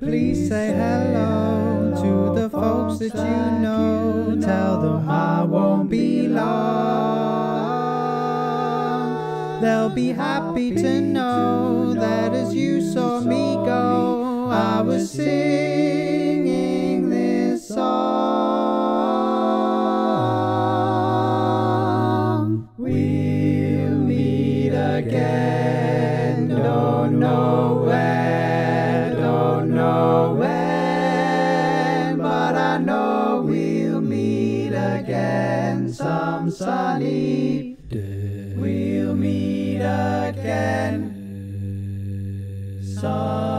Please say hello to the folks that you know. Tell them I won't be long. They'll be happy to know that as you saw me go, I was singing this song. We'll meet again, don't know where, don't know when, but I know we'll meet again some sunny day. We'll meet again some